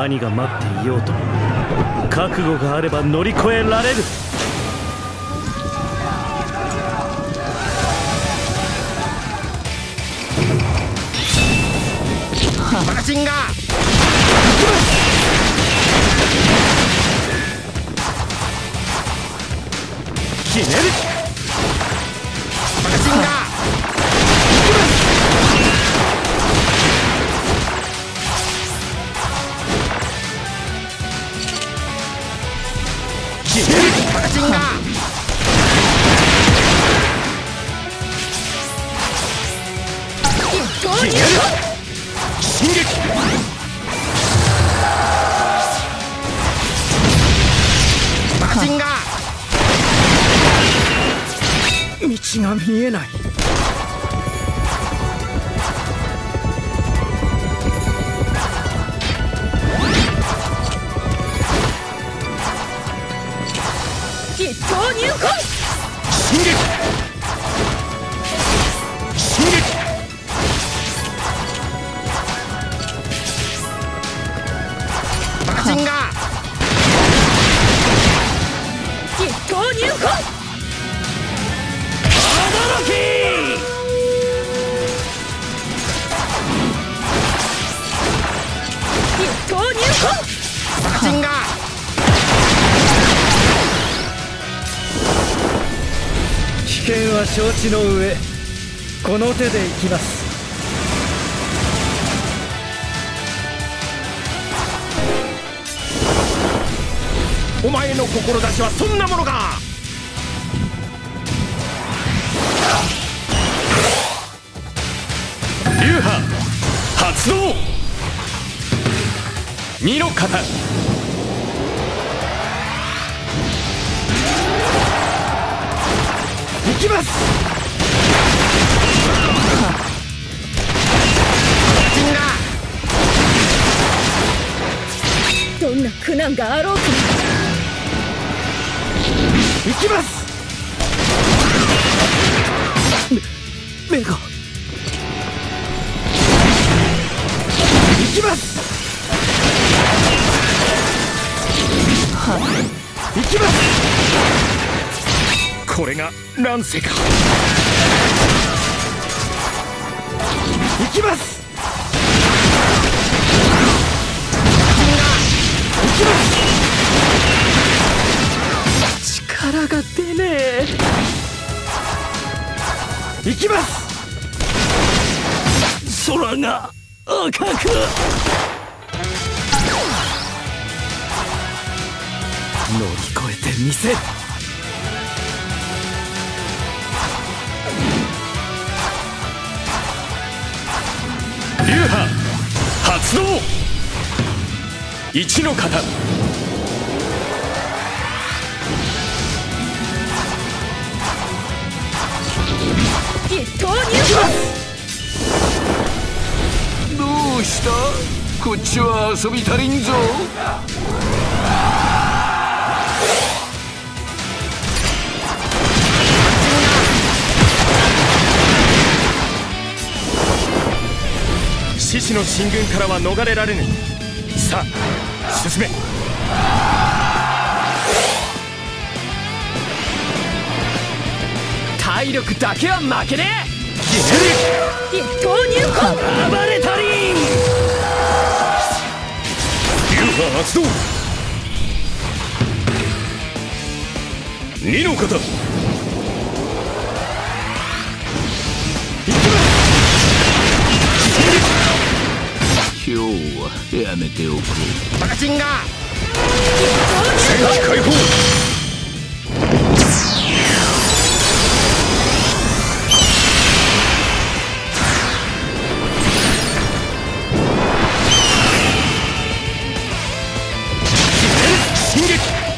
何が待っていようと覚悟があれば乗り越えられる。 マガジンガーひねる。 マガジンガーひねる。 マガジンガーひねる。進撃。 マガジンガー道が見えない。 一刀入魂。 進撃。進撃。 マガジンガー一刀入魂。 驚き。 一刀入魂。 マガジンガー危険は承知の上、この手でいきます。 お前の志はそんなものか。 流派発動。二の型。行きます。 どんな苦難があろうと行きます。目が行きます。行きます。これが乱世か。行きます。行きます。力が出ねえ。行きます。空が赤く。乗り越えてみせる。流派発動。一の型。 一刀入魂。 どうした？こっちは遊び足りんぞ。 獅子の進軍からは逃れられぬ。さあ進め。体力だけは負けねえ。ひねる。 一刀入魂。 暴れたりん。流派発動。二の型。 今日はやめておこう。 マガジンガー戦機解放。進撃。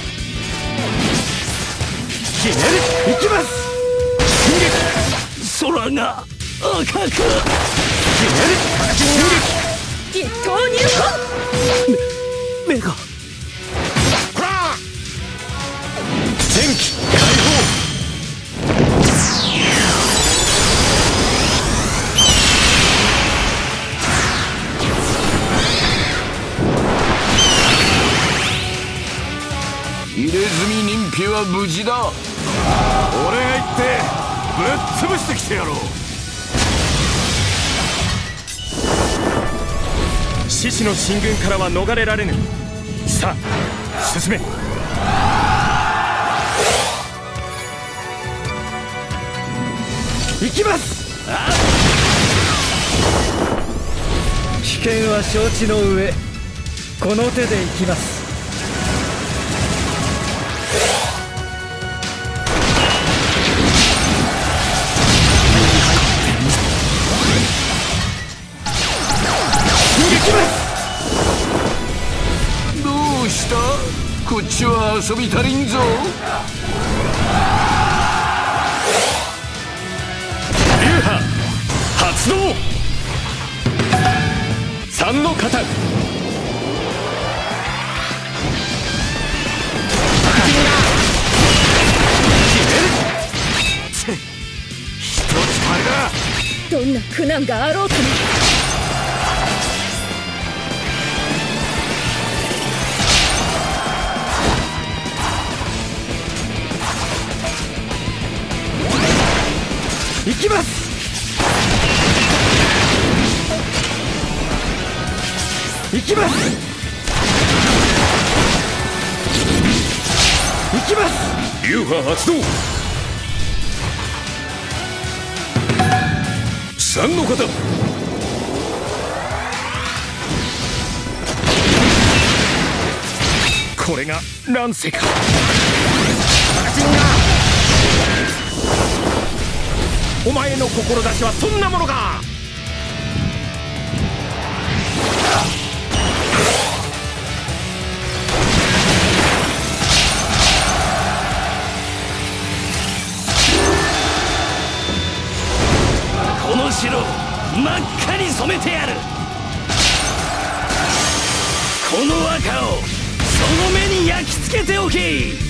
ひねる。行きます。進撃。空が赤く。ひねる。マガジンガー一刀入魂。 目が。 こら戦機解放。 入れ墨認否は無事だ。 俺が行ってぶっ潰してきてやろう。 獅子の進軍からは逃れられぬ。さあ進め。 行きます。危険は承知の上、この手で行きます。 どうした？こっちは遊び足りんぞ。 流派発動。三の型。 どんな苦難があろうとも。 行きます。行きます。行きます。 流派発動。三の型。これが乱世か。お前の志はそんなものか。 この城真っ赤に染めてやる。この赤をその目に焼き付けておけ。